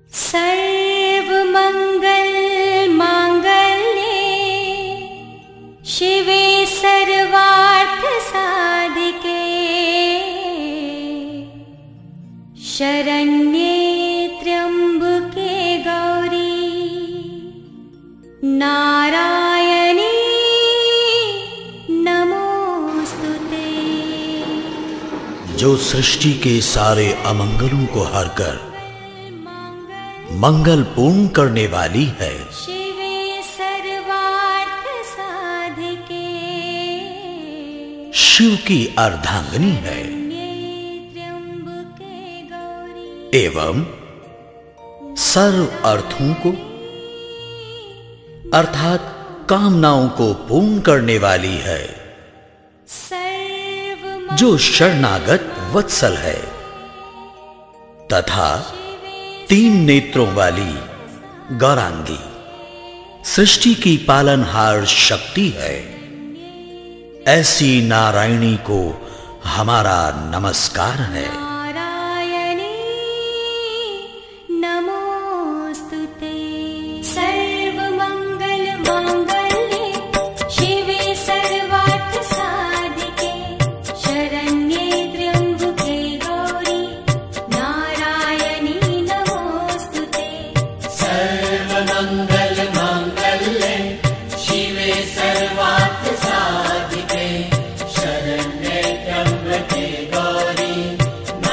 सर्वमंगल मांगल्ये शिवे सर्वार्थ साधिके शरण्ये त्र्यंबके गौरी नारायणी नमोस्तुते। जो सृष्टि के सारे अमंगलों को हरकर मंगल पूर्ण करने वाली है, शिवे सर्वार्थ साधिके शिव की अर्धांगिनी है त्र्यंबके गौरी एवं सर्व अर्थों को अर्थात कामनाओं को पूर्ण करने वाली है। जो शरणागत वत्सल है तथा 3 नेत्रों वाली गौरांगी सृष्टि की पालनहार शक्ति है, ऐसी नारायणी को हमारा नमस्कार है। नारायणी नमोस्तुते। सर्वमंगल मांगल्ये शिवे सर्वार्थ साधिके शरण्ये त्र्यंबके गौरी नारायणी नमोस्तुते। सर्वमंगल मांगल्ये शिवे सर्वार्थ साधिके शरण्ये त्र्यंबके गौरी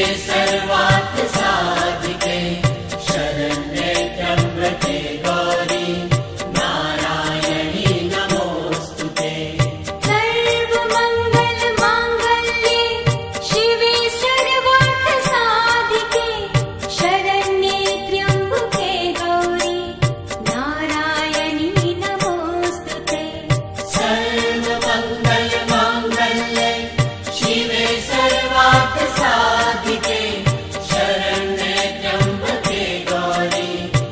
सर्वार्थ साधिके शरण्ये त्र्यम्बके गौरी नारायणी नमोस्तुते। सर्वमंगल मांगल्ये शिवे सर्वार्थ साधिके शरण्ये त्र्यंबके गौरी नारायणी नमोस्तुते। सर्वमंगल मांगल्ये शिवे सर्वार्थ साधिके शरण्ये त्र्यम्बके गौरी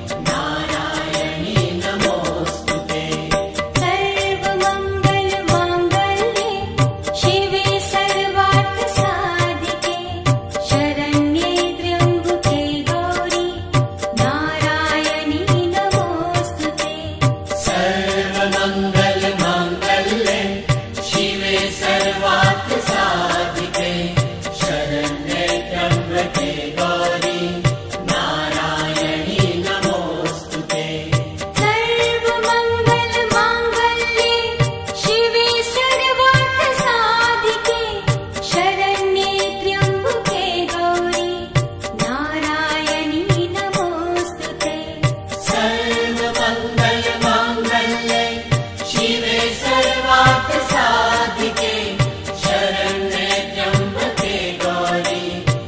नारायणी नमोस्तुते। सर्वमंगल मांगल्ये शिवे सर्वार्थ साधिके शरण्ये त्र्यंबके गौरी नारायणी नमोस्तुते। सर्वमंगल मांगल्ये शिवे सर्वार्थ साधिके शरण्ये त्र्यम्बके गौरी नारायणी नमोस्तुते। सर्वमंगल मांगल्ये शिवे सर्वार्थ साधिके शरण्ये त्र्यंबके गौरी नारायणी नमोस्तुते। सर्वमंगल मांगल्ये शिवे सर्वार्थ साधिके शरण्ये त्र्यम्बके गौरी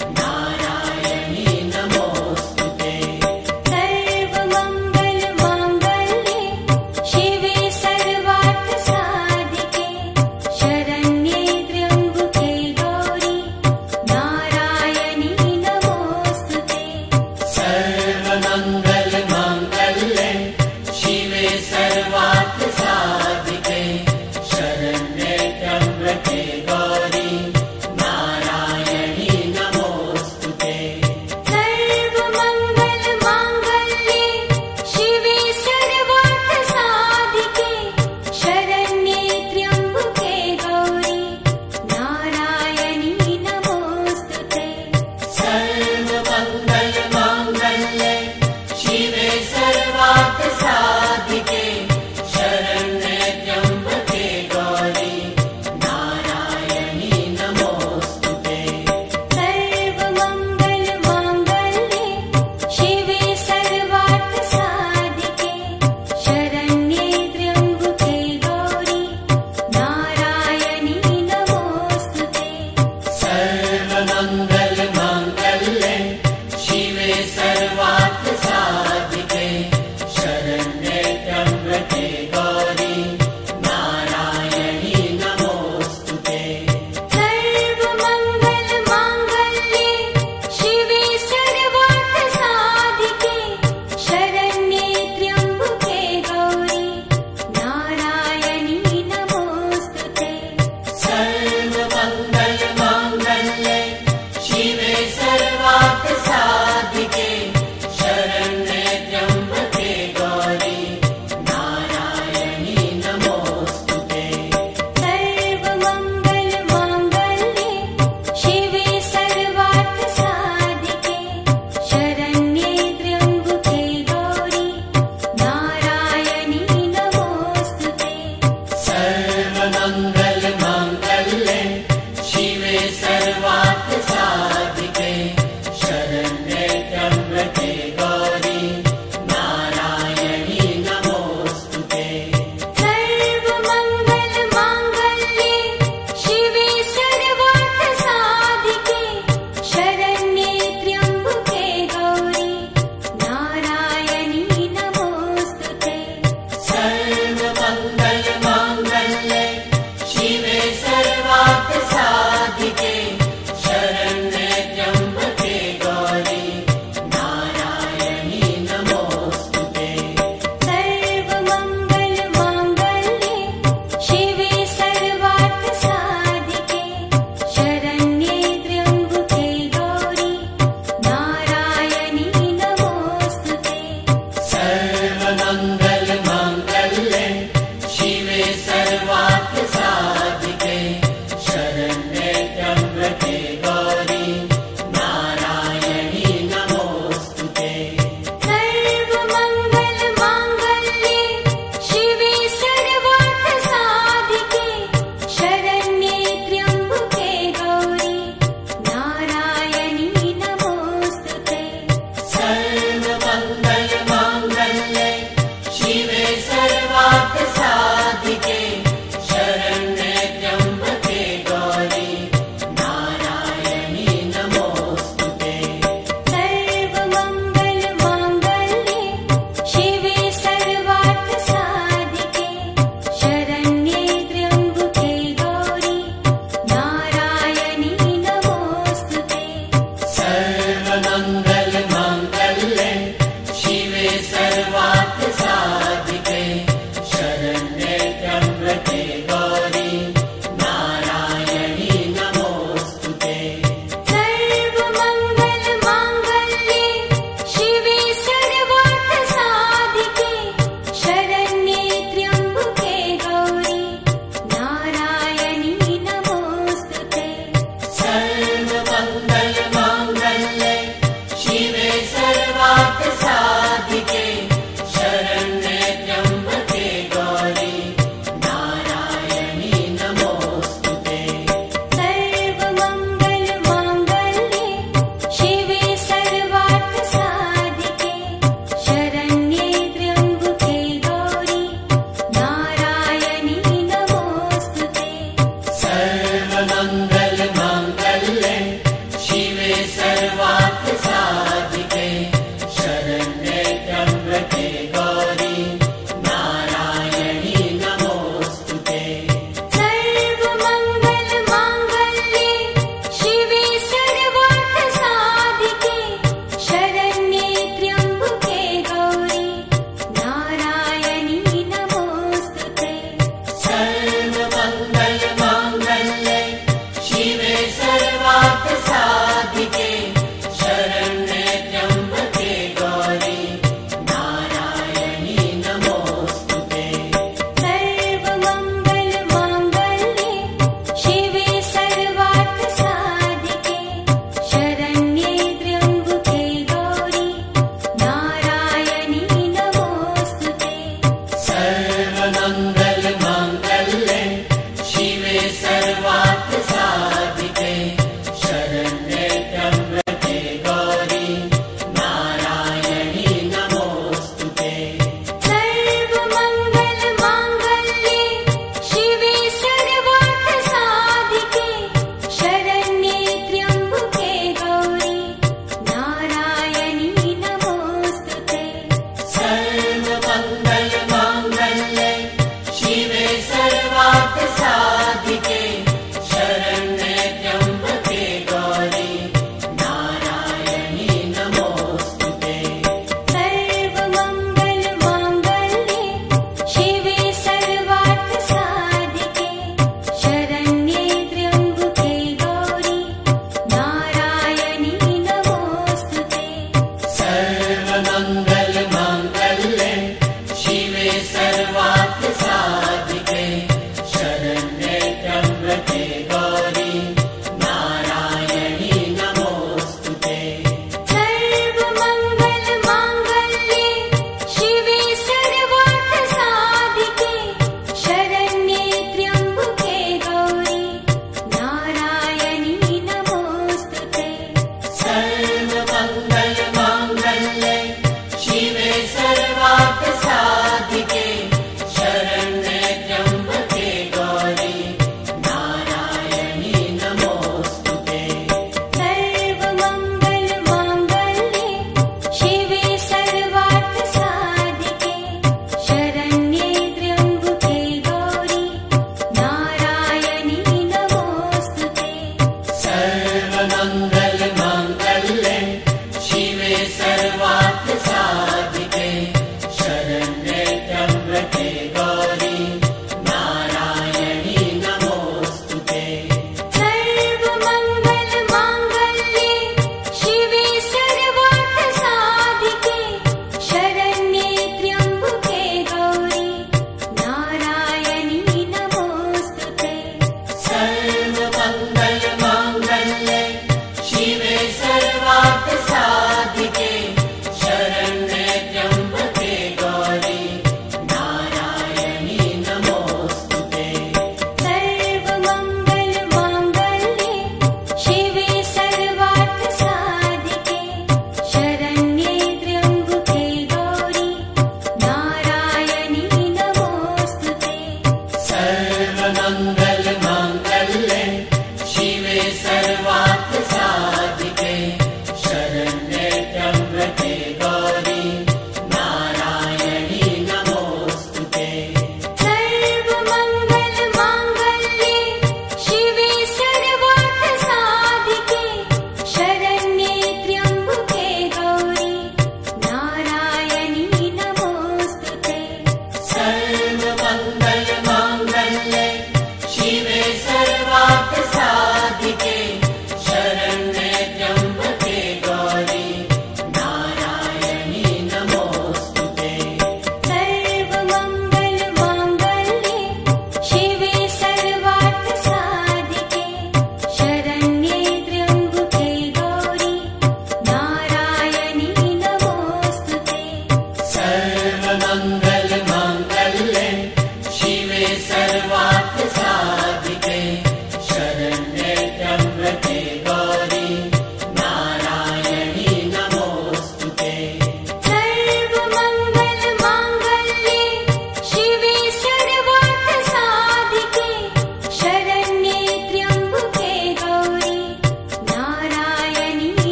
नारायणी नमोस्तुते। सर्वमंगल मांगल्ये शिवे सर्वार्थ साधिके शरण्ये त्र्यंबके गौरी नारायणी नमोस्तुते। सर्वमंगल मांगल्ये शिवे सर्वार्थ साधिके शरण्ये त्र्यम्बके गौरी नारायणी नमोस्तुते। सर्वमंगल मांगल्ये शिवे सर्वार्थ साधिके शरण्ये त्र्यंबके गौरी नारायणी नमोस्तुते। सर्वमंगल मांगल्ये शिवे सर्वार्थ साधिके शरण्ये त्र्यम्बके गौरी नारायणी नमोस्तुते। सर्वमंगल मांगल्ये शिवे सर्वार्थ साधिके शरण्ये त्र्यंबके गौरी नारायणी नमोस्तुते। सर्वमंगल मांगल्ये शिवे सर्वार्थ साधिके शरण्ये त्र्यम्बके गौरी नारायणी नमोस्तुते। सर्वमंगल मांगल्ये शिवे सर्वार्थ साधिके शरण्ये त्र्यंबके गौरी नारायणी नमोस्तुते। सर्वमंगल मांगल्ये शिवे सर्वार्थ साधिके शरण्ये त्र्यम्बके गौरी नारायणी नमोस्तुते। सर्वमंगल मांगल्ये शिवे सर्वार्थ साधिके शरण्ये त्र्यंबके गौरी नारायणी नमोस्तुते। सर्वमंगल मांगल्ये शिवे सर्वार्थ साधिके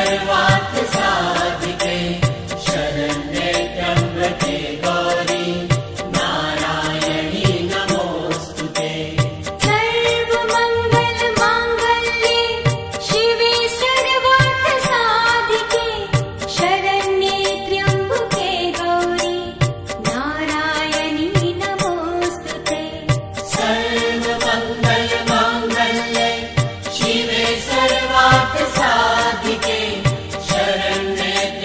सर्वार्थ साधिके शरण्ये त्र्यम्बके गौरी नारायणी नमोऽस्तुते। सर्वमङ्गल माङ्गल्ये शिवे सर्वार्थ साधिके शरण्ये त्र्यम्बके गौरी नारायणी नमोऽस्तुते। सर्वमङ्गल माङ्गल्ये शिवे सर्वार्थ साधिके शरण्ये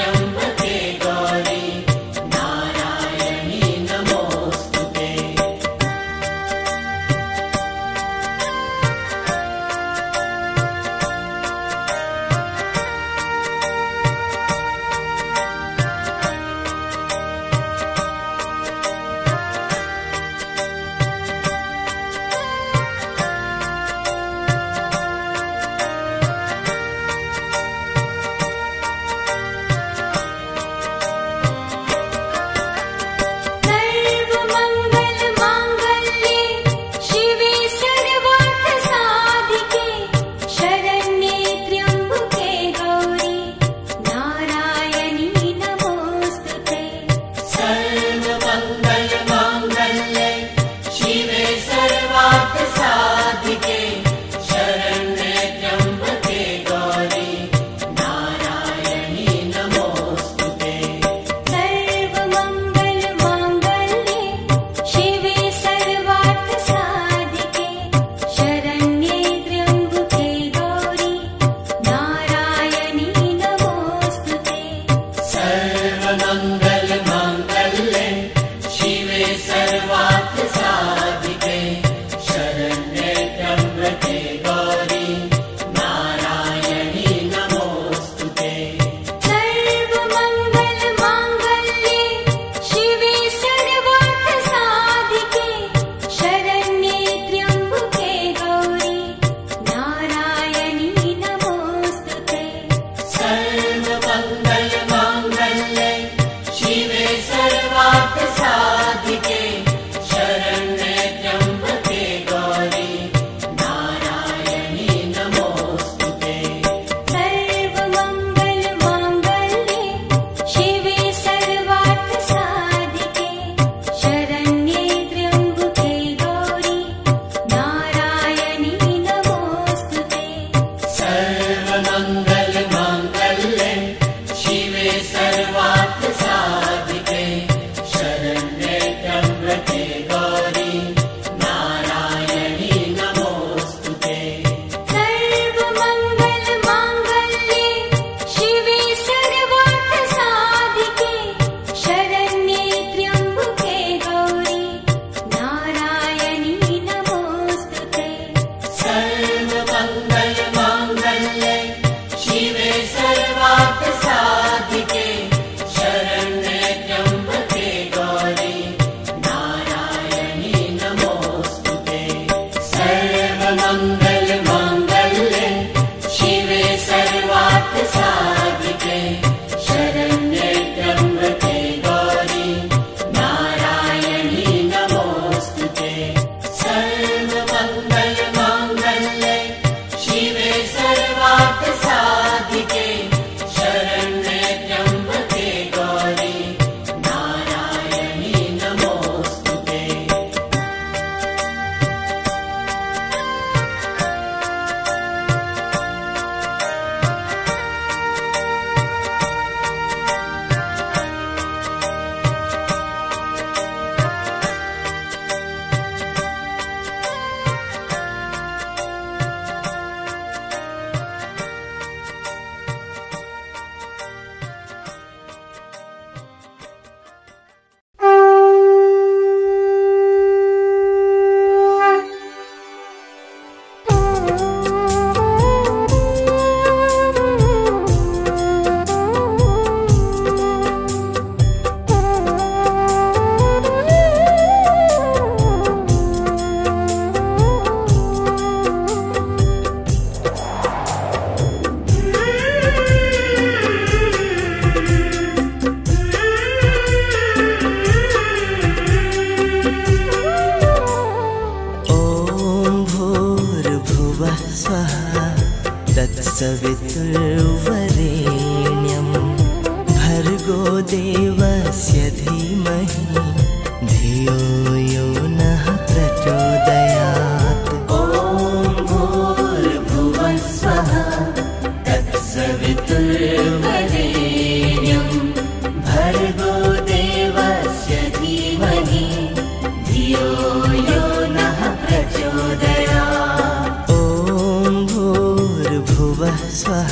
तत्सवितुर्वरेण्यं भर्गो देवस्य धीमहि धियो यो नः प्रचोदयात्। ॐ भूर्भुवः स्वः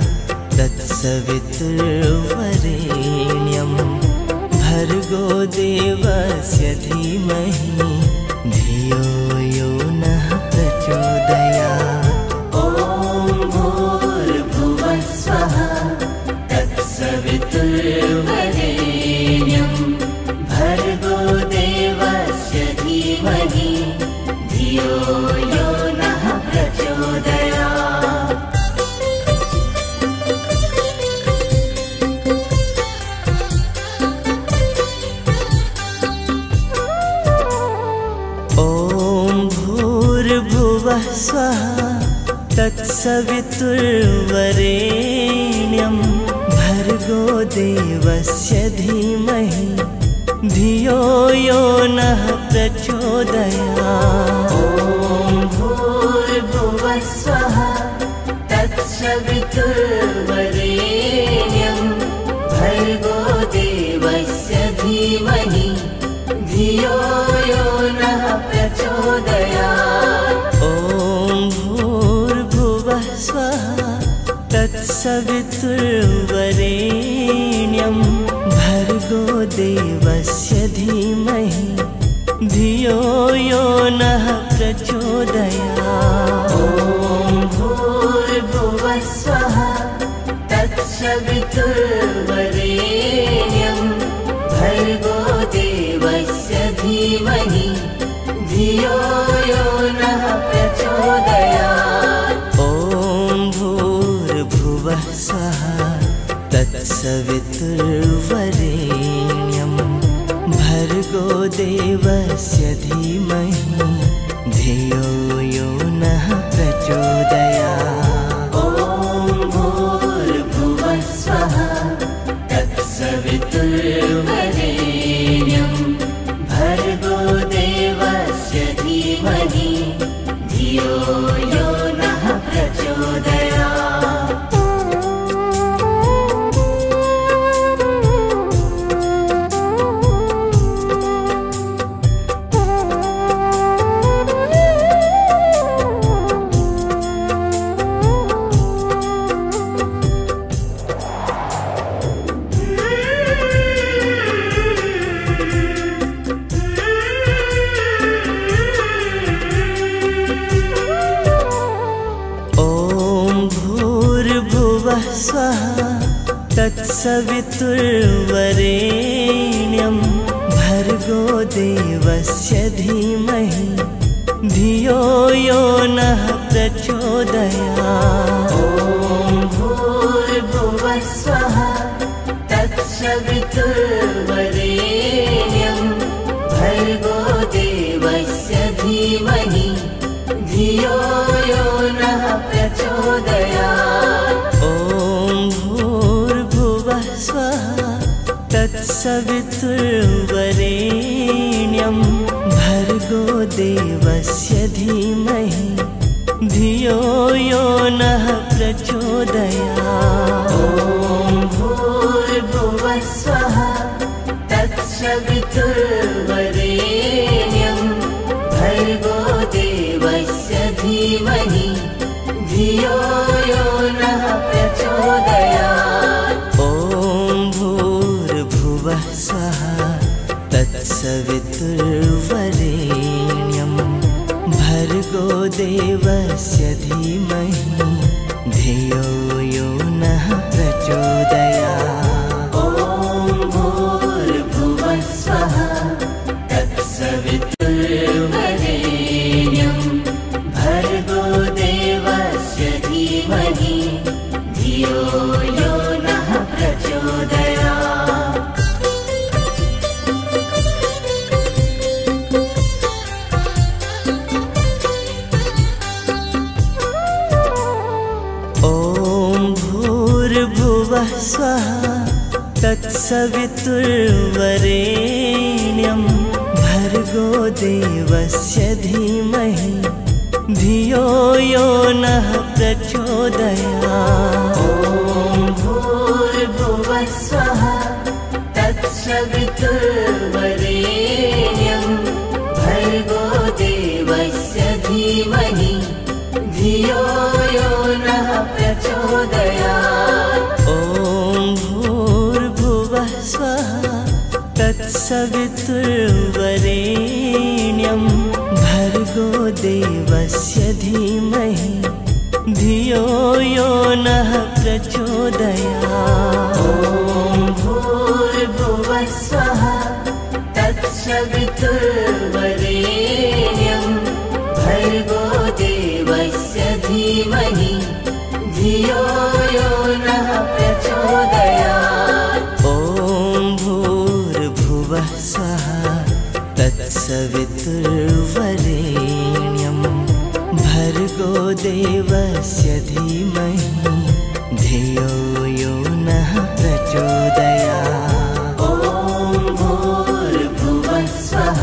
तत्सवितुर्वरेण्यं भर्गो देवस्य धीमहि धियो यो नः प्रचोदयात्। ॐ भूर्भुवः स्वः तत्सवितुर्वरेण्यं भर्गो देवस्य धीमहि धियो यो नः प्रचोदयात्। ॐ भूर्भुवः स्वः तत्सवितुर्वरेण्यं भर्गो देवस्य धीमहि धियो यो नः प्रचोदयात्। ॐ भूर्भुवः स्वः तत्सवितुर्वरेण्यं भर्गो देवस्य धीमहि धियो यो नः प्रचोदयात्। ॐ भूर्भुवः स्वः तत्सवितुर्वरेण्यं भर्गो देवस्य धीमहि धियो यो नः प्रचोदयात्। ॐ भूर्भुवः स्वः तत्सवितुर्वरेण्यं भर्गो देवस्य धीमहि धियो यो नः प्रचोदयात्। ॐ भूर्भुवः स्वः तत्सवितुर्वरेण्यं भर्गो देवस्य धीमहि धियो यो नः प्रचोदयात्। ॐ भूर्भुवः स्वः तत्सवितुर्वरेण्यं भर्गो देवस्य धीमहि धियो यो नः प्रचोदयात्। ॐ भूर्भुवः स्वः तत्सवितुर्वरेण्यं भर्गो देवस्य धीमहि धियो यो नः प्रचोदयात्। ॐ भूर्भुवः स्वः तत्सवितुर्वरेण्यं भर्गो देवस्य धीमहि धियो यो नः प्रचोदयात्। ॐ भूर्भुवः स्वः तत्सवितुर्वरेण्यं भर्गो देवस्य धीमहि धियो यो नः प्रचोदयात्। ॐ भूर्भुवः स्वः तत्सवितुर्वरेण्यं भर्गो देवस्य धीमहि धियो यो नः प्रचोदयात्। ॐ भूर्भुवः स्वः तत्सवितुर्वरेण्यं भर्गो देवस्य धीमहि धियो यो नः प्रचोदयात्। ॐ भूर्भुवः स्वः तत्सवितुर्वरेण्यं भर्गो देवस्य धीमहि धियो यो नः प्रचोदयात्। ॐ भूर्भुवः स्वः तत्सवितुर्वरेण्यं भर्गो देवस्य धीमहि धियो यो नः प्रचोदयात्। ॐ तत्सवितुर्वरेण्यं भर्गो देवस्य धीमहि धियो यो नः प्रचोदयात्। ॐ भूर्भुवः स्वः तत्सवितुर्वरेण्यं भर्गो देवस्य धीमहि धियो यो नः प्रचोदयात्। ॐ भूर्भुवः स्वः तत्सवितुर्वरेण्यं भर्गो देवस्य धीमहि धियो यो नः प्रचोदयात्। ॐ भूर्भुवः स्वः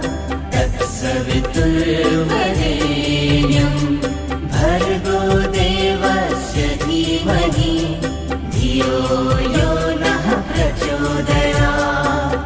तत्सवितुर्वरेण्यं भर्गो देवस्य धीमहि धियो यो नः प्रचोदयात्।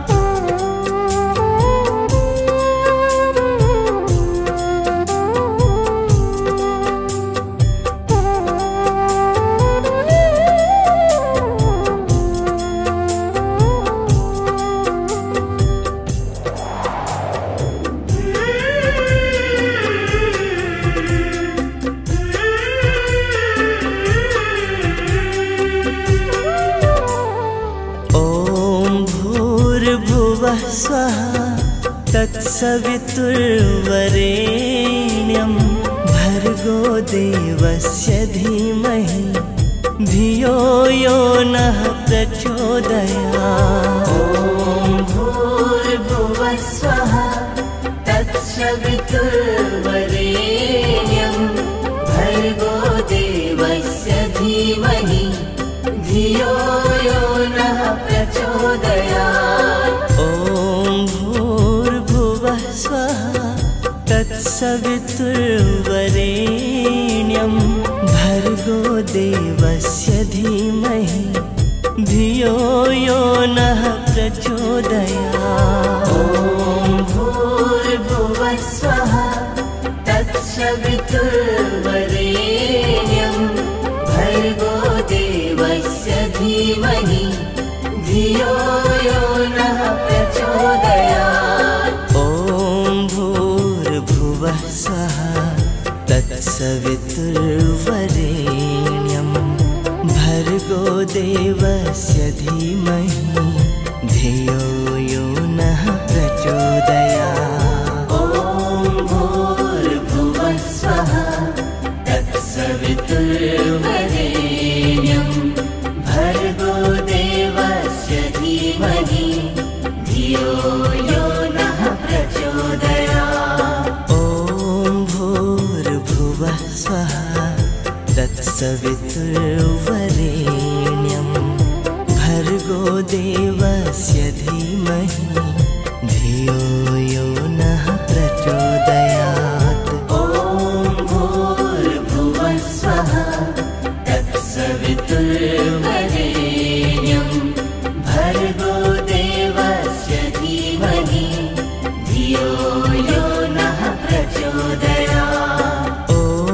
स्वः तत्सवितुर्वरेण्यं भर्गो देवस्य धीमहि धियो यो नः प्रचोदयात्। ॐ भूर्भुवः स्वः तत्सवितुर्वरेण्यं भर्गो देवस्य धीमहि धियो यो नः प्रचोदयात्। तत्सवितुर्वरेण्यं भर्गो देवस्य धीमहि धियो यो नः प्रचोदयात्। ॐ भूर्भुवः स्वः तत्सवितुर्वरेण्यं भर्गो देवस्य धीमहि धियो यो नः प्रचोदयात्। स्वः तत्सवितुर्वरेण्यं भर्गो देवस्य धीमहि धियो यो नः प्रचोदयात्। ॐ भूर्भुवः स्वः तत्सवितुर्वरेण्यं भर्गो देवस्य धीमहि धियो यो नः प्रचोदयात्। स्वः तत्सवितुर्वरेण्यं भर्गो देवस्य धीमहि धियो यो नः प्रचोदयात्। ॐ भूर्भुवः स्वः तत्सवितुर्वरेण्यं भर्गो देवस्य धीमहि धियो यो नः प्रचोदयात्।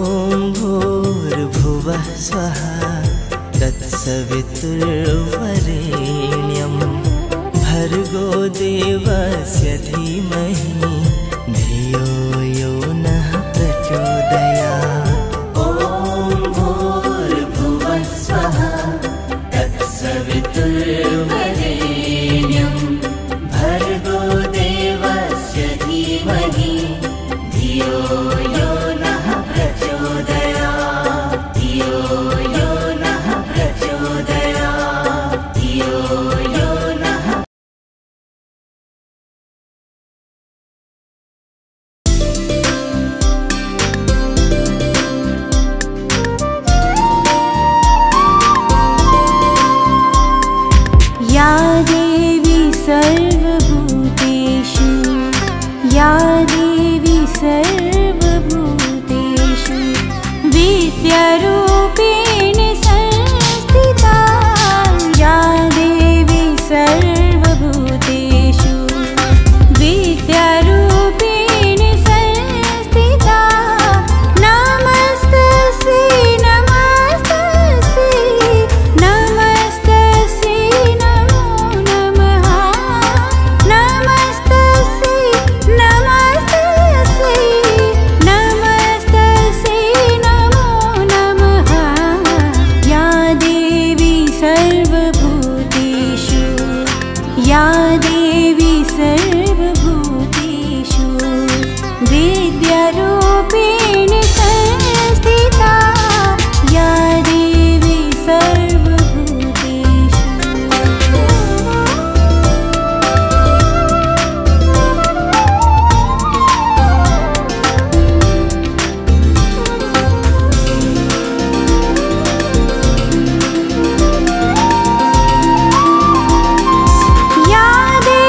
स्वः तत्सवितुर्वरेण्यं भर्गो देवस्य धीमहि धियो यो नः प्रचोदयात्। ॐ भूर्भुवः स्वः तत्सवितुर्वरेण्यं भर्गो देवस्य धीमहि धियो यो नः प्रचोदयात्। धियो यो नः प्रचोदयात्। धियो यो नः या देवी सर्वभूतेषु विद्यारूपेण संस्थिता या देवी सर्वभूतेषु। या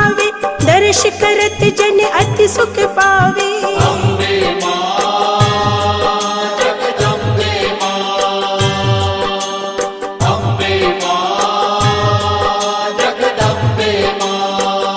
सुहावे, दर्श करत जन अति सुख पावे। अम्बे मां जगदम्बे मां, अम्बे मां जगदम्बे मां।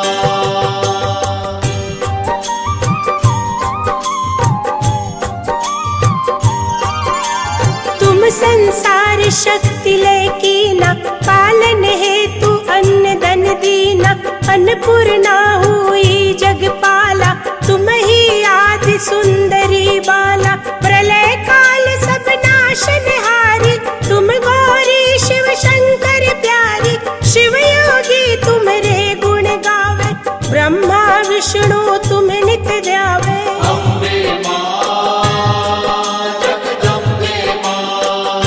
तुम संसार शक्ति लय कीना, पालन हेतु अन्न धन दीना। अन्नपूर्णा हुई जगपाला, तुम ही आदि सुंदरी बाला। प्रलय काल सब नाशनहारी, तुम गौरी शिव शंकर प्यारी। शिव योगी तुम्हारे गुण गावे, ब्रह्मा विष्णु तुम नित ध्यावे। अम्बे मां जगदम्बे मां,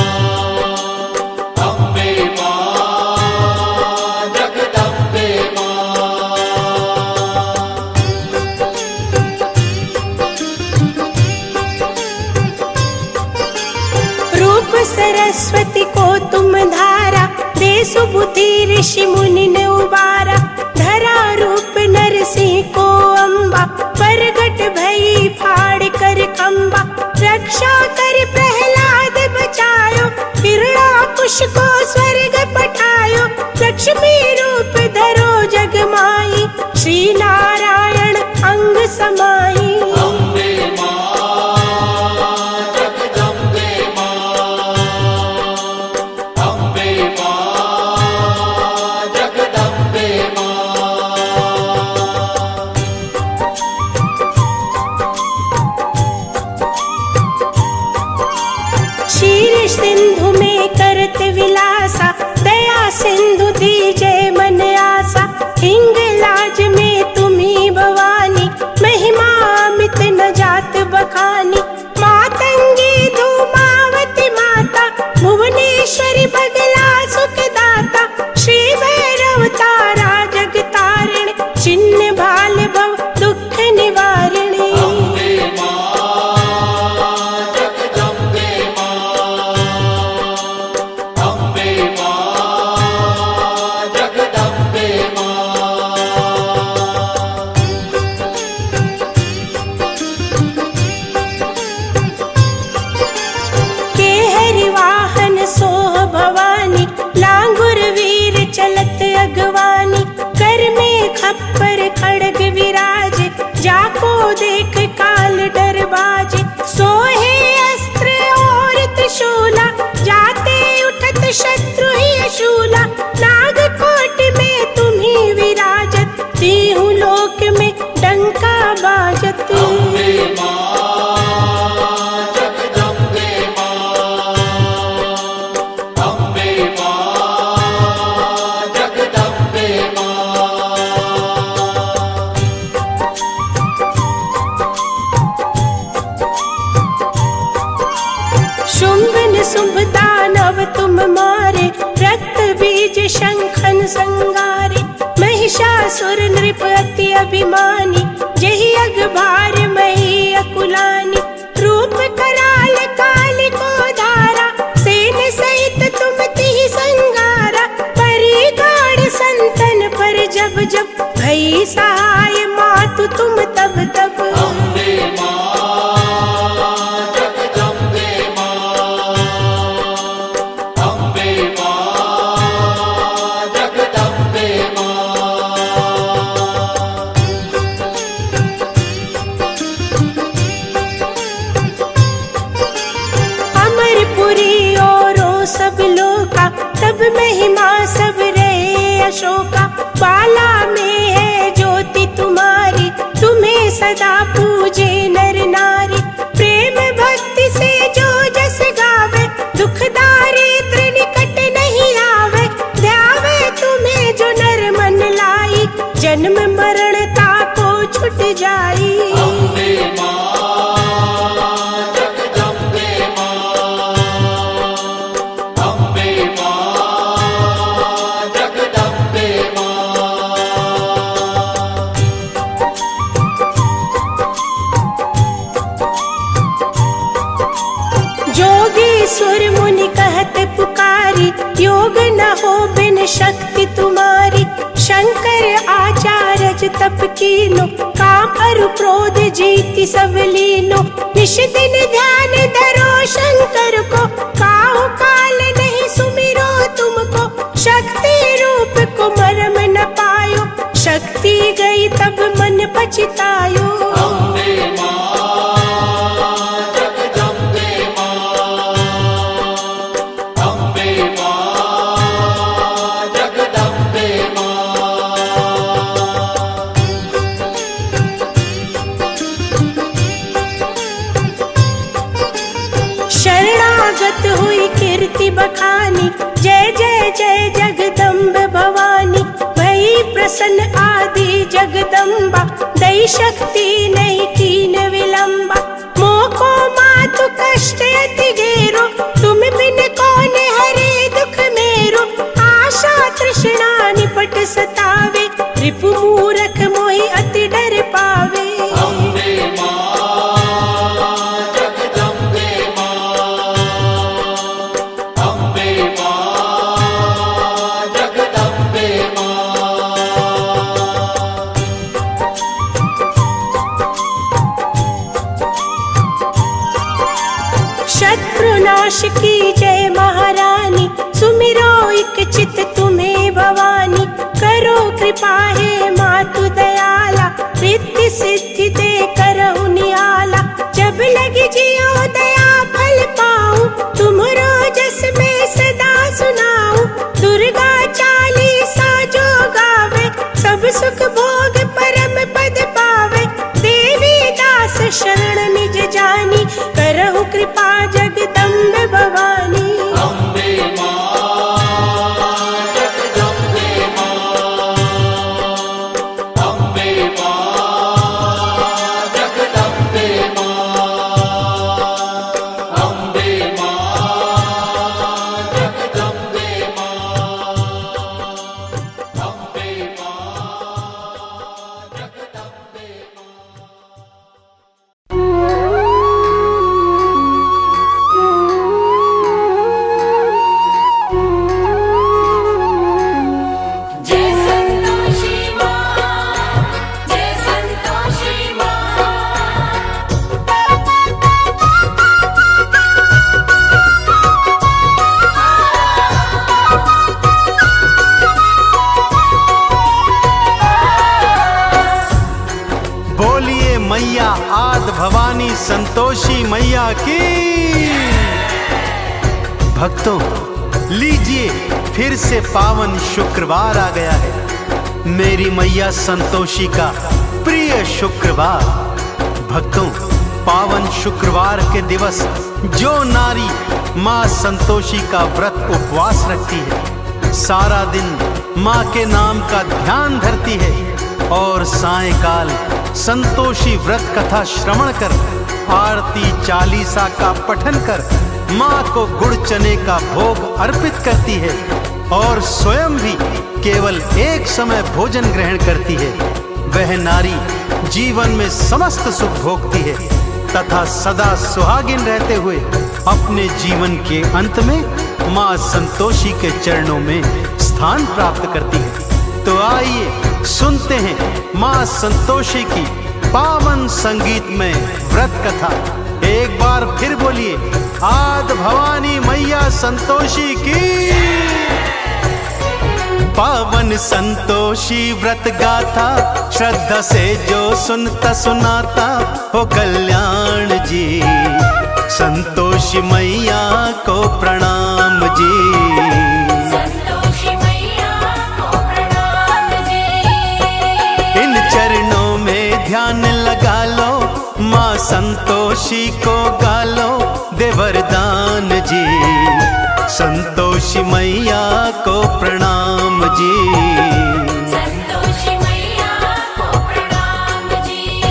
अम्बे मां जगदम्बे मां। रूप सरस्वती को तुम धारा, दे सुबुद्धि ऋषि मुनि ने उबारा। धरा रूप नरसिंह को अम्बा, प्रगट भई फाड़ कर खम्बा। रक्षा कर प्रहलाद बचायो, हिरण्यकुश को स्वर्ग पठायो। लक्ष्मी रूप धरो जग माई, श्री नारायण अंग समाई। अम्बे मां जगदम्बे मां, अम्बे मां जगदम्बे मां। क्षीर सिंधु में करत विलासा, दया सिंधु दीजे मन आसा। हिंग लाज में तुम्ही भवानी, महिमा अमित न जात बखानी। मातंगी धूमावती माता, भुवनेश्वरी बगला सुख दाता। श्री भैरव तारा जग तारिणी, चिन्ह भाल भव दुख निवारिणी। अम्बे मां जगदम्बे मां, अम्बे मां जगदम्बे मां। के हरि वाहन सोह भवानी, लांगुर वीर चलत अगवानी। कर में खप्पर खड़ग विराजे, जाको देख काल डर बाजे। सोहे अस्त्र और त्रिशूला, जाते उठत शत्रु ही शूला। नागकोट में तुम्ही विराजत, तीहू लोक में डंका बाजत। अम्बे मां जगदम्बे मां, अम्बे मां जगदम्बे मां। शुंभ निशुंभ दानव तुम मारे, रक्त बीज शंखन संगारे। महिषासुर नृप अति अभिमानी, जहि अग भार मही अकुलानी। रूप कराल काल को धारा, सेन सहित तुम तिहि संगारा। परी गाढ़ संतन पर जब जब, भई सहाय मातु तुम तब तब। अम्बे मां जगदम्बे मां, अम्बे मां जगदम्बे मां। अमरपुरी औरों सब लोका, तब महिमा सब रहे अशोका। बाला में है ज्योति तुम्हारी, तुम्हें सदा पूजे नर नारी। प्रेम भक्ति से जो जस गावे, दुख दारिद्र निकट नहीं आवे। ध्यावे तुम्हें जो नर मन लाई, जन्म मरण ताको छुट जाई। अम्बे मां जगदम्बे मां, अम्बे मां जगदम्बे मां। जोगी सुर मुनि कहत पुकारी, योग न हो बिन शक्ति तुम्हारी। शंकर आचार्य तज तप कीनो, काम अरु क्रोध जीति सब लीनो। निश दिन ध्यान धरो शंकर को, काहू काल नहीं सुमिरो तुमको। शक्ति रूप को मरम न पायो, शक्ति गई तब मन पछतायो। अम्बे मां जगदम्बे मां, अम्बे मां जगदम्बे मां। शरणागत हुई कीर्ति बखानी, जय जय जय जगदम्ब भवानी। भई प्रसन्न आदि जगदम्बा, दई शक्ति नहीं कीन विलंबा। मोको मातु कष्ट अति घेरो, तुम बिन कौन हरे दुख मेरो। आशा तृष्णा निपट सतावे, रिपु मूरख मोहि अति डर पावे। अम्बे मां जगदम्बे मां, अम्बे मां जगदम्बे मां। शत्रुनाश की जय महारानी, सुमिरो एक चित तुम्हें भवानी। करो कृपा है मातु दयाला, रिद्धि सिद्धि दे करहु नियाला। जब लगी जियो दया फल पाऊं, तुमरो जस में सदा सुनाऊं। दुर्गा चालीसा जो गावे, सब सुख भोग परम पद पावे। देवी दास शरण निज जानी, करहु कृपा जगदम्ब भवानी। अम्बे मां जगदम्बे मां, अम्बे मां जगदम्बे मां, अम्बे मां जगदम्बे मां, अम्बे मां जगदम्बे जय संतोषी मां, जय संतोषी मां। बोलिए मैया आद भवानी संतोषी मैया की। भक्तों लीजिए, फिर से पावन शुक्रवार आ गया है, मेरी मैया संतोषी का प्रिय शुक्रवार। भक्तों पावन शुक्रवार के दिवस जो नारी माँ संतोषी का व्रत उपवास रखती है, सारा दिन माँ के नाम का ध्यान धरती है और सायंकाल संतोषी व्रत कथा श्रवण कर, आरती चालीसा का पठन कर माँ को गुड़ चने का भोग अर्पित करती है और स्वयं भी केवल एक समय भोजन ग्रहण करती है। वह नारी जीवन में समस्त सुख भोगती है तथा सदा सुहागिन रहते हुए अपने जीवन के अंत में माँ संतोषी के चरणों में स्थान प्राप्त करती है। तो आइए सुनते हैं माँ संतोषी की पावन संगीत में व्रत कथा। एक बार फिर बोलिए, आद भवानी मैया संतोषी की। पावन संतोषी व्रत गाथा, श्रद्धा से जो सुनता सुनाता हो कल्याण जी। संतोषी मैया को प्रणाम जी। संतोषी मैया को प्रणाम जी। इन चरणों में ध्यान लगा लो, माँ संतोषी को गालो दे वरदान जी। संतोषी मैया को प्रणाम जी। संतोषी मैया को प्रणाम जी।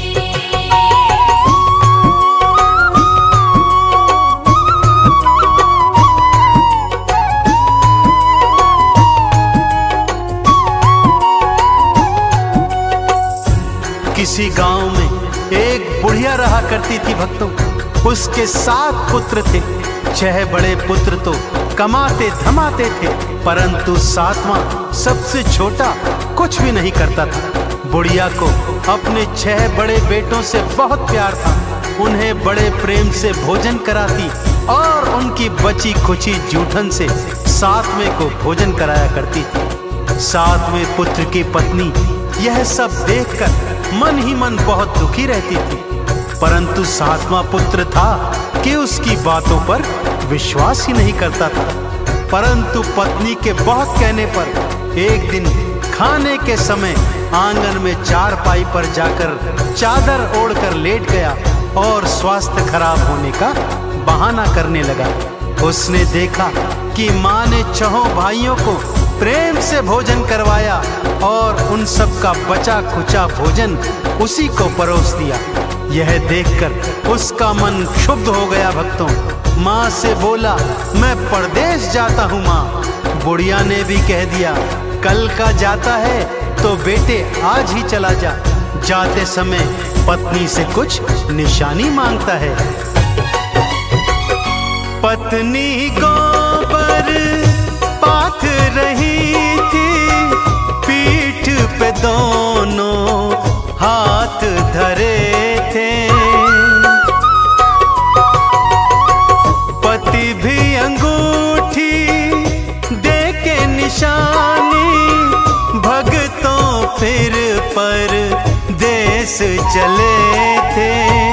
किसी गांव में एक बुढ़िया रहा करती थी भक्तों। उसके 7 पुत्र थे। 6 बड़े पुत्र तो कमाते धमाते थे, परंतु 7वां सबसे छोटा कुछ भी नहीं करता था। बुढ़िया को अपने 6 बड़े बेटों से बहुत प्यार था। उन्हें बड़े प्रेम से भोजन कराती और उनकी बची खुची जूठन से 7वें को भोजन कराया करती थी। 7वें पुत्र की पत्नी यह सब देखकर मन ही मन बहुत दुखी रहती थी, परंतु 7वां पुत्र था कि उसकी बातों पर विश्वास ही नहीं करता था। परंतु पत्नी के बहुत कहने पर एक दिन खाने के समय आंगन में चारपाई पर जाकर चादर ओढ़कर लेट गया और स्वास्थ्य खराब होने का बहाना करने लगा। उसने देखा कि माँ ने 6 भाइयों को प्रेम से भोजन करवाया और उन सब का बचा खुचा भोजन उसी को परोस दिया। यह देखकर उसका मन क्षुब्ध हो गया। भक्तों, माँ से बोला, मैं परदेश जाता हूँ माँ। बुढ़िया ने भी कह दिया, कल का जाता है तो बेटे आज ही चला जा। जाते समय पत्नी से कुछ निशानी मांगता है। पत्नी गोबर पाथ रही थी, पीठ पे दोनों हाथ धरे थे। पति भी अंगूठी दे के निशानी, भगतों फिर पर देश चले थे।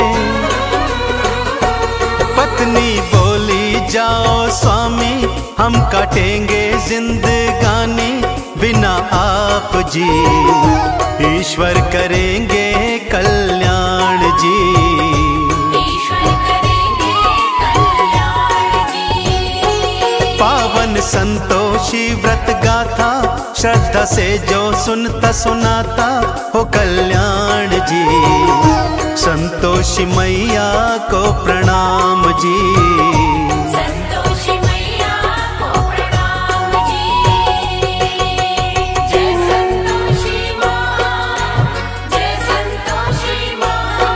पत्नी बोली, जाओ स्वामी, हम काटेंगे जिंदगानी, बिना आप जी ईश्वर करेंगे कल्याण जी। ईश्वर करेंगे कल्याण जी। पावन संतोषी व्रत गाथा, श्रद्धा से जो सुनता सुनाता हो कल्याण जी। संतोषी मैया को प्रणाम जी। संतोषी मैया को प्रणाम जी। जय संतोषी माँ, जय संतोषी माँ।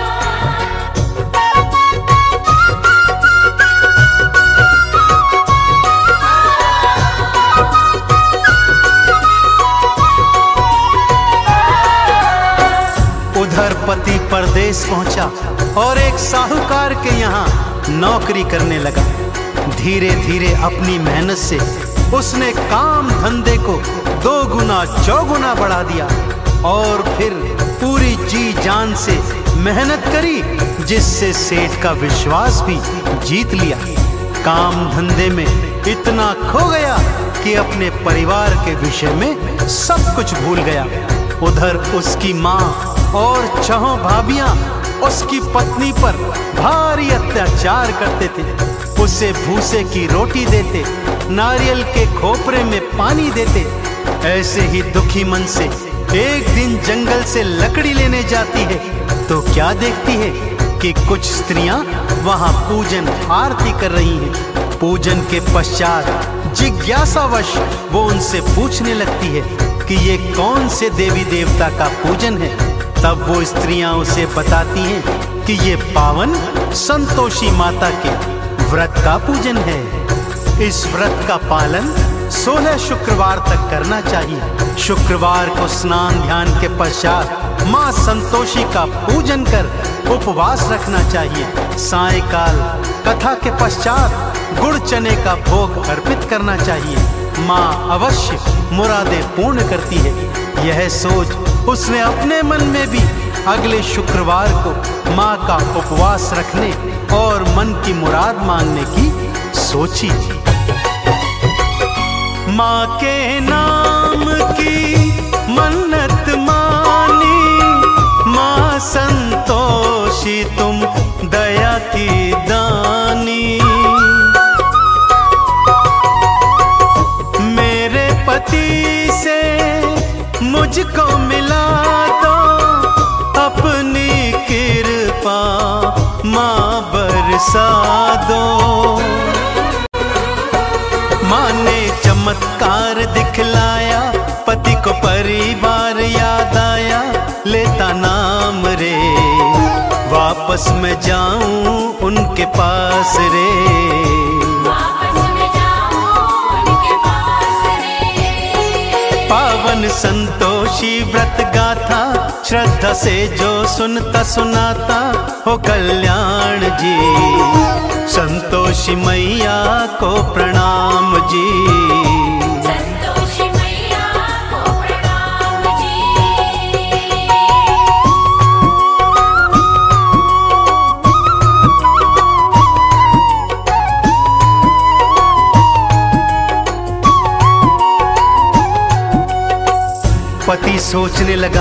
उधर पति परदेश पहुंचा और एक साहूकार के यहाँ नौकरी करने लगा। धीरे धीरे अपनी मेहनत से उसने काम धंधे को 2 गुना 4 गुना बढ़ा दिया और फिर पूरी जी जान से मेहनत करी, जिससे सेठ का विश्वास भी जीत लिया। काम धंधे में इतना खो गया कि अपने परिवार के विषय में सब कुछ भूल गया। उधर उसकी माँ और 6 भाभियां उसकी पत्नी पर भारी अत्याचार करते थे। उसे भूसे की रोटी देते, नारियल के खोपरे में पानी देते। ऐसे ही दुखी मन से एक दिन जंगल से लकड़ी लेने जाती है तो क्या देखती है कि कुछ स्त्रियां वहां पूजन आरती कर रही हैं। पूजन के पश्चात जिज्ञासावश वो उनसे पूछने लगती है कि ये कौन से देवी देवता का पूजन है। तब वो स्त्रियां उसे बताती हैं कि ये पावन संतोषी माता के व्रत का पूजन है। इस व्रत का पालन 16 शुक्रवार तक करना चाहिए। शुक्रवार को स्नान ध्यान के पश्चात माँ संतोषी का पूजन कर उपवास रखना चाहिए। सायंकाल कथा के पश्चात गुड़ चने का भोग अर्पित करना चाहिए। माँ अवश्य मुरादें पूर्ण करती है। यह सोच उसने अपने मन में भी अगले शुक्रवार को माँ का उपवास रखने और मन की मुराद मांगने की सोची। माँ के नाम की मन्नत मानी, माँ संतोषी तुम दया की दानी। मेरे पति से मुझको मिला दो अपनी कृपा, माँ बरसा दो। माँ ने चमत्कार दिखलाया, पति को परिवार याद आया। लेता नाम रे, वापस मैं जाऊं उनके पास रे। वापस मैं जाऊं उनके पास रे। पावन संतोष संतोषी व्रत गाथा श्रद्धा से जो सुनता सुनाता हो कल्याण जी। संतोषी मैया को प्रणाम जी। संतोषी मैया को प्रणाम जी। पति सोचने लगा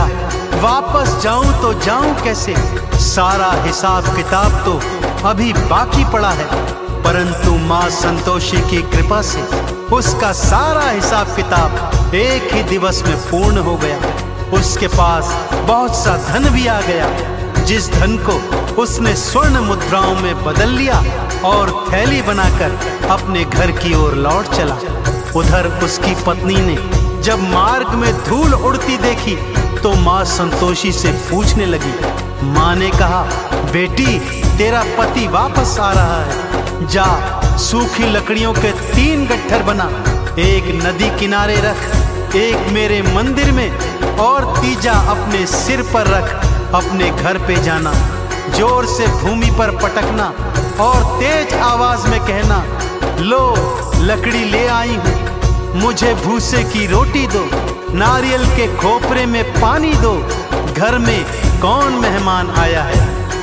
वापस जाऊं तो जाऊं कैसे, सारा हिसाब किताब तो अभी बाकी पड़ा है। परंतु मां संतोषी की कृपा से उसका सारा हिसाब किताब एक ही दिवस में पूर्ण हो गया। उसके पास बहुत सा धन भी आ गया, जिस धन को उसने स्वर्ण मुद्राओं में बदल लिया और थैली बनाकर अपने घर की ओर लौट चला। उधर उसकी पत्नी ने जब मार्ग में धूल उड़ती देखी तो मां संतोषी से पूछने लगी। मां ने कहा, बेटी तेरा पति वापस आ रहा है, जा सूखी लकड़ियों के 3 गट्ठर बना, एक नदी किनारे रख, एक मेरे मंदिर में और तीजा अपने सिर पर रख। अपने घर पे जाना, जोर से भूमि पर पटकना और तेज आवाज में कहना, लो लकड़ी ले आई हूं, मुझे भूसे की रोटी दो, नारियल के खोपरे में पानी दो, घर में कौन मेहमान आया है।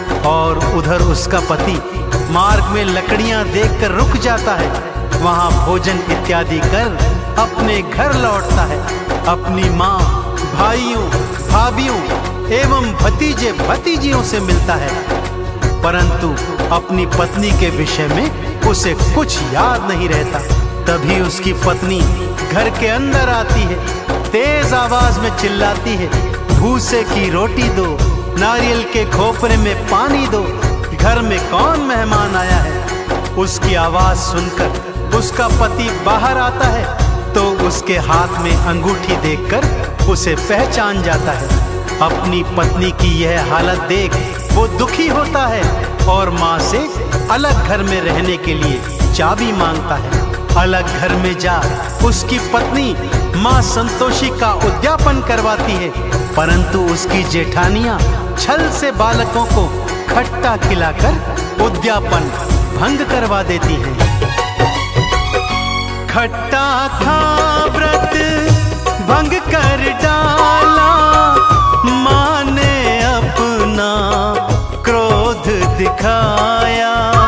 और उधर उसका पति मार्ग में लकड़ियां देखकर रुक जाता है, वहां भोजन इत्यादि कर अपने घर लौटता है। अपनी माँ, भाइयों, भाभियों एवं भतीजे भतीजियों से मिलता है, परंतु अपनी पत्नी के विषय में उसे कुछ याद नहीं रहता। तभी उसकी पत्नी घर के अंदर आती है, तेज आवाज में चिल्लाती है, भूसे की रोटी दो, नारियल के खोपरे में पानी दो, घर में कौन मेहमान आया है। उसकी आवाज सुनकर उसका पति बाहर आता है तो उसके हाथ में अंगूठी देखकर उसे पहचान जाता है। अपनी पत्नी की यह हालत देख वो दुखी होता है और माँ से अलग घर में रहने के लिए चाबी मांगता है। अलग घर में जा उसकी पत्नी मां संतोषी का उद्यापन करवाती है, परंतु उसकी जेठानियां छल से बालकों को खट्टा खिलाकर उद्यापन भंग करवा देती हैं। खट्टा खा व्रत भंग कर डाला, मां ने अपना क्रोध दिखाया।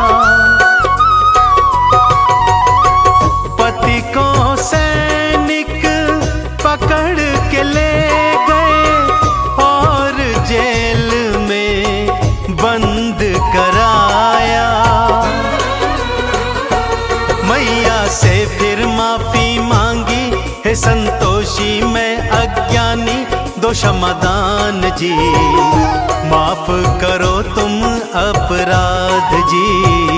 पति को सैनिक पकड़ के ले गए और जेल में बंद कराया। मैया से फिर माफी मांगी, हे संतोषी मैं अज्ञानी दो क्षमादान जी, माफ करो तुम अपराध जी।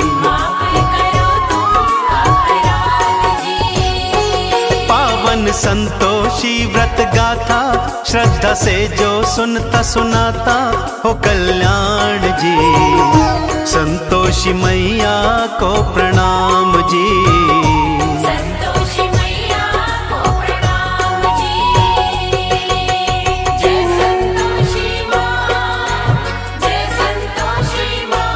संतोषी व्रत गाथा श्रद्धा से जो सुनता सुनाता हो कल्याण जी। संतोषी मैया को प्रणाम जी। संतोषी मैया को प्रणाम जी। जय संतोषी माँ, जय संतोषी माँ।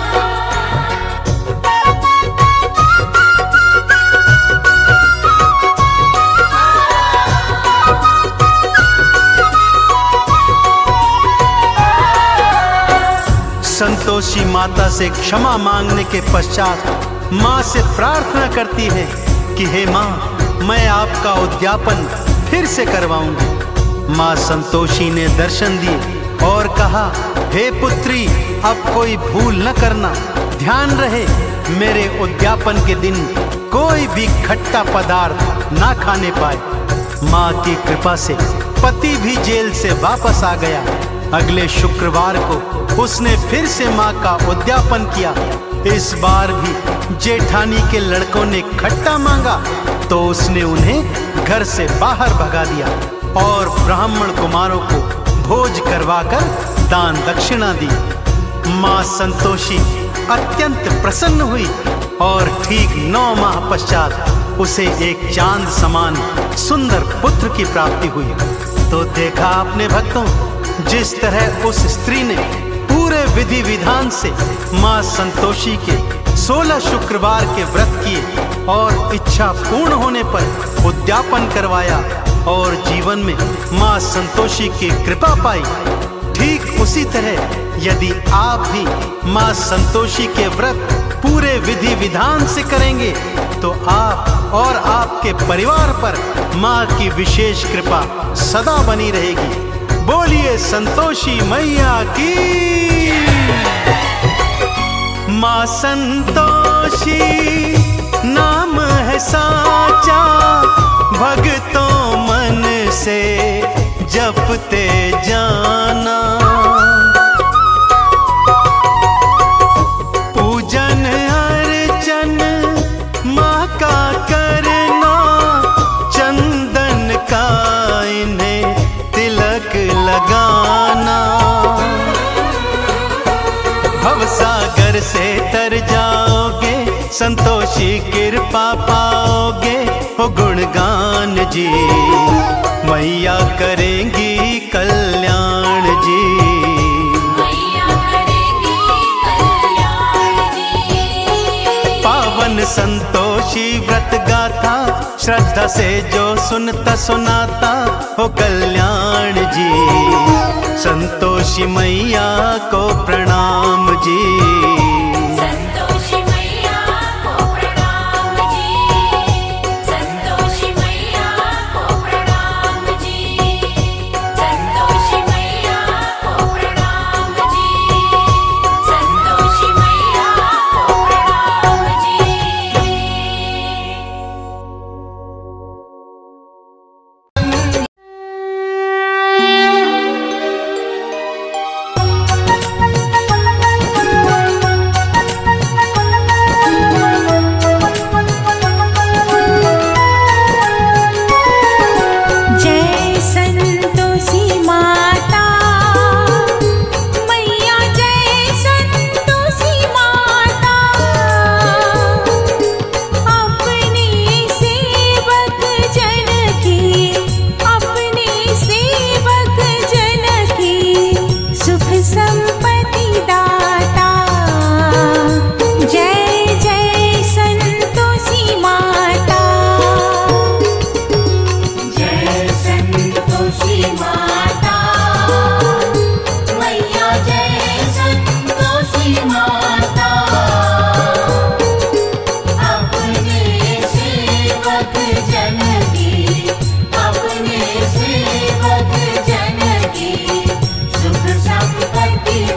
संतोषी माता से क्षमा मांगने के पश्चात माँ से प्रार्थना करती है कि हे माँ, मैं आपका उद्यापन फिर से करवाऊंगी। माँ संतोषी ने दर्शन दिए और कहा, हे पुत्री अब कोई भूल न करना, ध्यान रहे मेरे उद्यापन के दिन कोई भी खट्टा पदार्थ ना खाने पाए। माँ की कृपा से पति भी जेल से वापस आ गया। अगले शुक्रवार को उसने फिर से माँ का उद्यापन किया। इस बार भी जेठानी के लड़कों ने खट्टा मांगा तो उसने उन्हें घर से बाहर भगा दिया और ब्राह्मण कुमारों को भोज करवाकर दान दक्षिणा दी। माँ संतोषी अत्यंत प्रसन्न हुई और ठीक 9 माह पश्चात उसे एक चांद समान सुंदर पुत्र की प्राप्ति हुई। तो देखा आपने भक्तों, जिस तरह उस स्त्री ने पूरे विधि विधान से माँ संतोषी के 16 शुक्रवार के व्रत किए और इच्छा पूर्ण होने पर उद्यापन करवाया और जीवन में माँ संतोषी की कृपा पाई, ठीक उसी तरह यदि आप भी माँ संतोषी के व्रत पूरे विधि विधान से करेंगे तो आप और आपके परिवार पर माँ की विशेष कृपा सदा बनी रहेगी। बोलिए संतोषी मैया की। माँ संतोषी नाम है साचा, भक्तों मन से जपते जाना। पूजन अर्चन माँ का करना, चंदन का इन्हें तिलक लगाना। भवसागर से तर जाओगे, संतोषी कृपा पाओगे। हो गुणगान जी, मैया करेंगी कल्याण जी। मैया करेंगी कल्याण जी। पावन संतोषी व्रत गाथा, श्रद्धा से जो सुनता सुनाता हो कल्याण जी। संतोषी मैया को प्रणाम जी। संतोषी मैया को प्रणाम जी। संतोषी मैया को प्रणाम जी। संतोषी मैया को प्रणाम जी। संतोषी मैया को प्रणाम जी। जय संतोषी माता मैया, जय संतोषी माता। अपने सेवक जन की, अपने सेवक जन की सुख संपत्ति दाता। जय जय संतोषी माता। जय संतोषी माता मैया, जय संतोषी माता। अपने सेवक जन की, अपने सेवक जन की सुख संपत्ति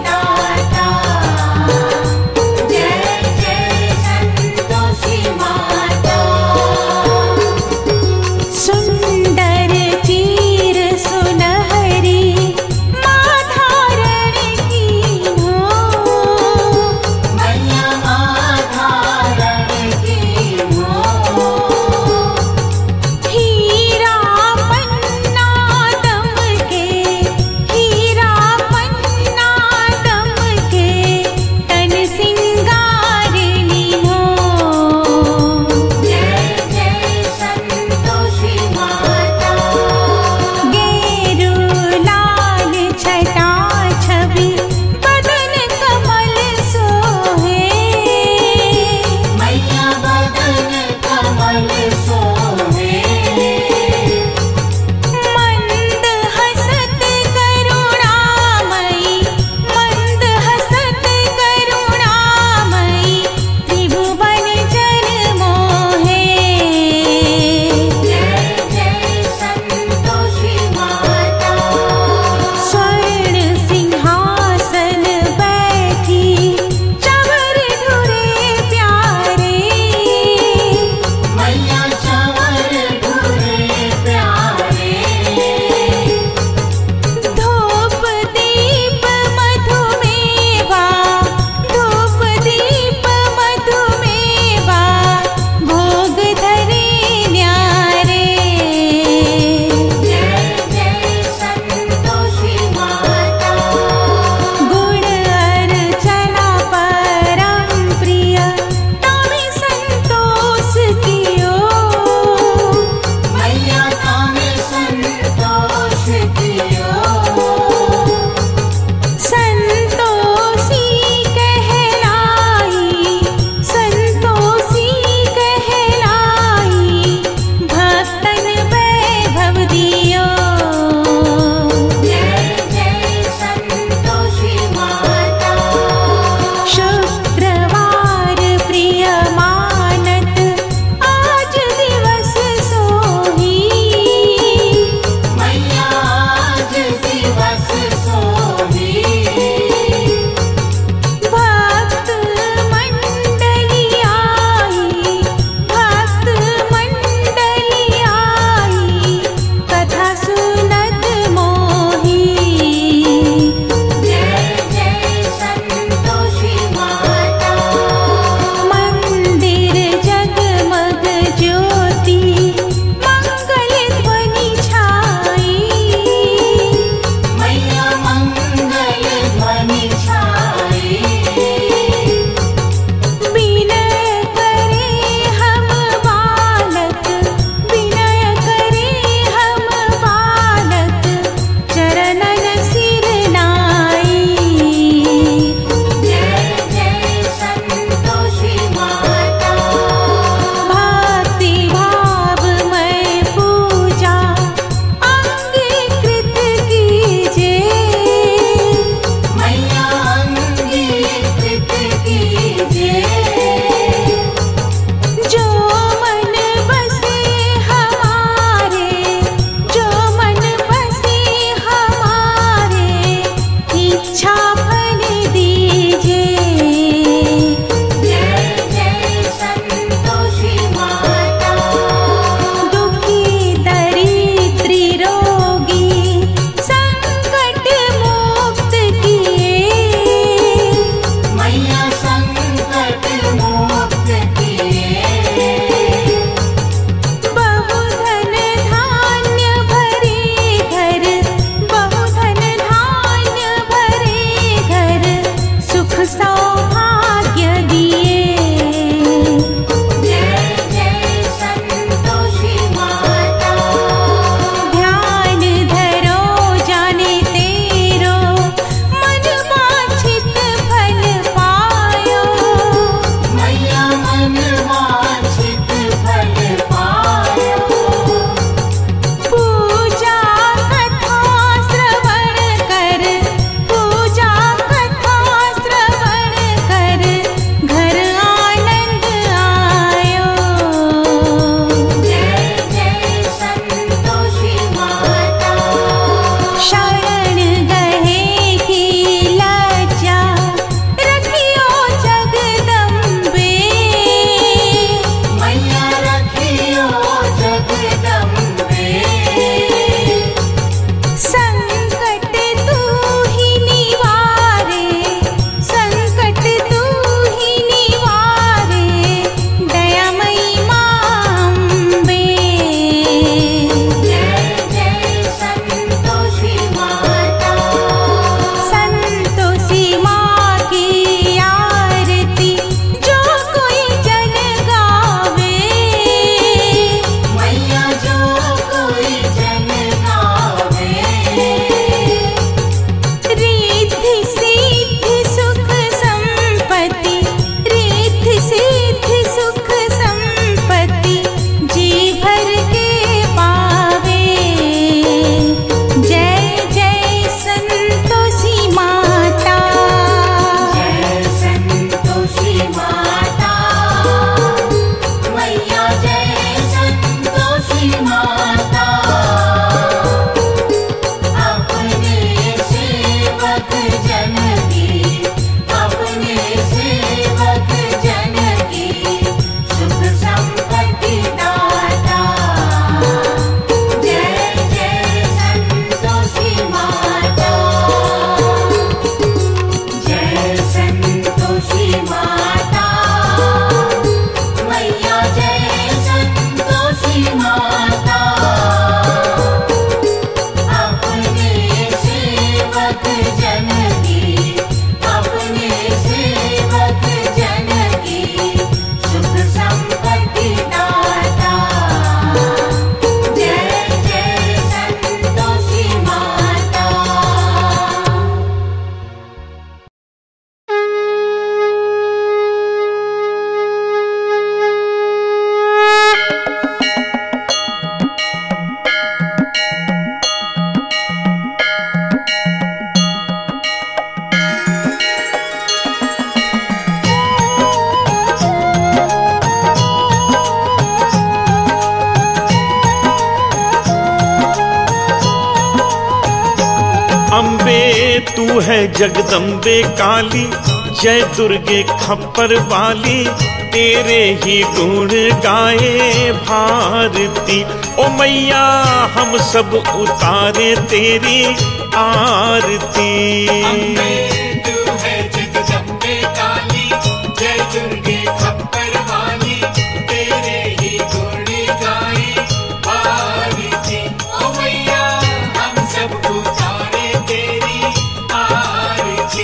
तू है जगदम्बे काली, जय दुर्गे खप्पर वाली, तेरे ही गुण गाए भारती। ओ मैया हम सब उतारे तेरी आरती। अम्बे तू है जगदम्बे काली, जय दुर्गे खप्पर वाली, तेरे ही गुण गाए भारती। ओ मैया हम सब उतारे तेरी आरती।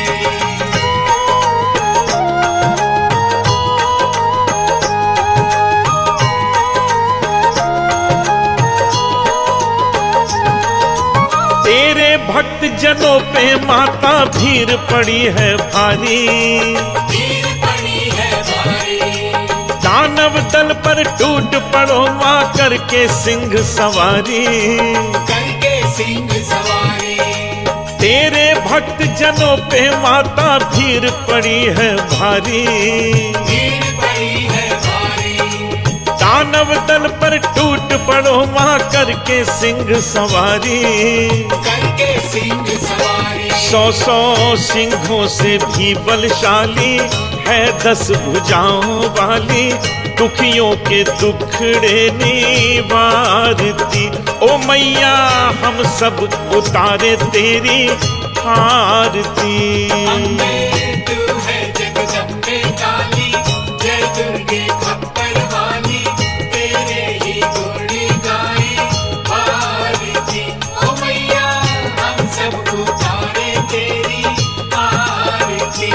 तेरे भक्त जनों पे माता भीड़ पड़ी है भारी, भीड़ पड़ी है भारी, दानव दल पर टूट पड़ो माँ करके सिंह सवारी। करके सिंह सवारी, तेरे भक्त जनों पे माता भीड़ पड़ी है भारी, भीड़ पड़ी है भारी, दानव दल पर टूट पड़ो माँ करके सिंह सवारी। करके सिंह सवारी। 100 सिंहों से भी बलशाली है 10 भुजाओं वाली, दुखियों के दुखड़े निवारती। ओ मैया हम सब उतारे तेरी आरती। अम्बे तू है जगदम्बे काली, जय दुर्गे खप्पर वाली, तेरे ही गुण गाए भारती। ओ मैया हम सब उतारे तेरी आरती।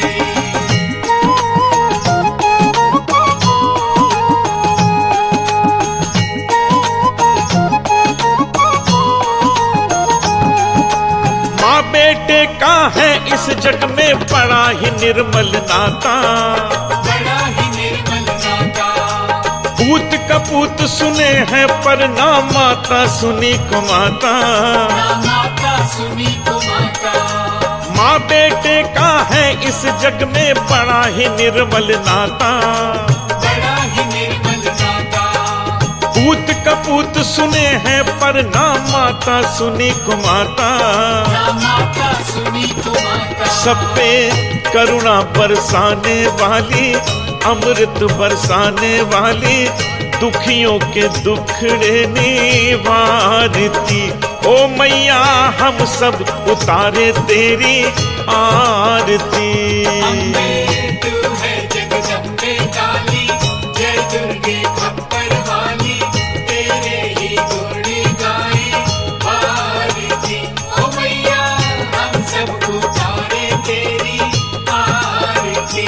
माँ बेटे का है इस जग में बड़ा ही निर्मल नाता, बड़ा ही निर्मल नाता, पूत कपूत सुने हैं पर ना माता सुनी को माता। ना माता सुनी को माता। माँ बेटे का है इस जग में बड़ा ही निर्मल नाता, बड़ा ही निर्मल नाता, पूत कपूत सुने हैं पर ना माता सुनी को माता। ना माता सुनी को माता। सब पे करुणा बरसाने वाली, अमृत बरसाने वाली, दुखियों के दुखड़े निवारती। ओ मैया हम सब उतारे तेरी आरती। अम्बे तू है जगदम्बे काली, जय दुर्गे खप्पर वाली, तेरे ही गुण गाए भारती। ओ मैया हम सब उतारे तेरी आरती।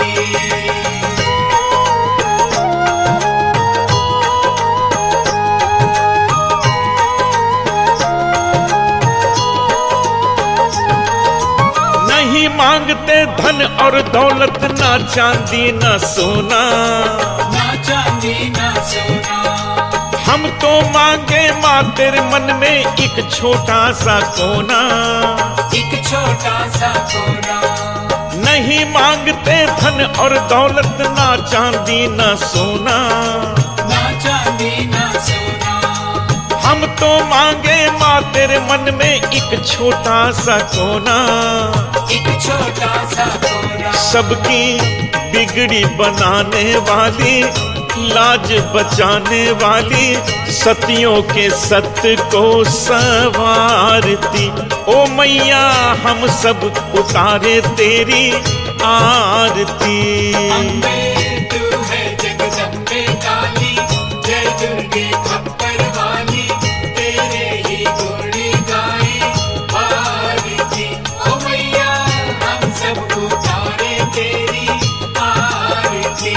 नहीं मांगते धन और दौलत, ना चांदी ना सोना, ना चांदी ना सोना, हम तो मांगे माँ तेरे मन में एक छोटा सा कोना। एक छोटा सा कोना। नहीं मांगते धन और दौलत, ना चांदी ना सोना, ना चांदी ना सोना, हम तो मांगे माँ तेरे मन में एक छोटा सा कोना। एक छोटा सा कोना। सबकी बिगड़ी बनाने वाली, लाज बचाने वाली, सतियों के सत्य को संवारती। ओ मैया हम सब उतारे तेरी आरती। अम्बे तू है जगदम्बे काली, जय दुर्गे खप्पर वाली, तेरे ही गुण गाए भारती। ओ मैया हम सब उतारे तेरी आरती।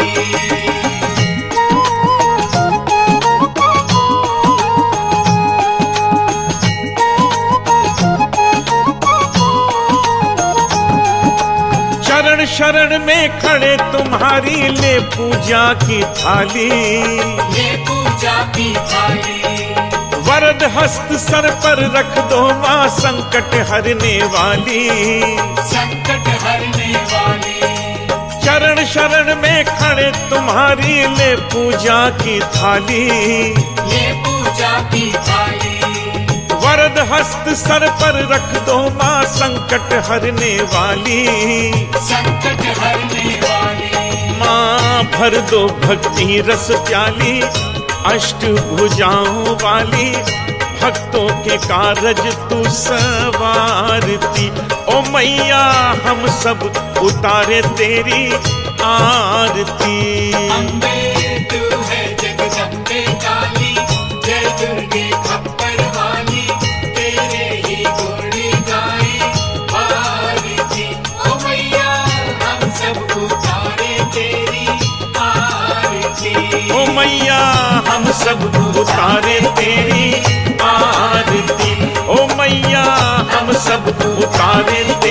शरण शरण में खड़े तुम्हारी ले पूजा की थाली, ये पूजा की थाली, वरद हस्त सर पर रख दो माँ संकट हरने वाली। संकट हरने वाली, चरण शरण में खड़े तुम्हारी ले पूजा की थाली, ये पूजा की थाली, वरद हस्त सर पर रख दो माँ संकट हरने वाली। संकट हरने वाली माँ भर दो भक्ति रस प्याली, अष्ट भुजाओं वाली भक्तों के कारज तू सवारती। ओ मैया हम सब उतारे तेरी आरती। अम्बे तू है जगदम्बे काली, जय दुर्गे खप्पर वाली, तेरे ही गुण गाए आरती। ओ मैया हम सब उतारे तेरी आरती। ओ मैया हम सब उतारे तेरी आरती। ओ मैया हम सब उतारे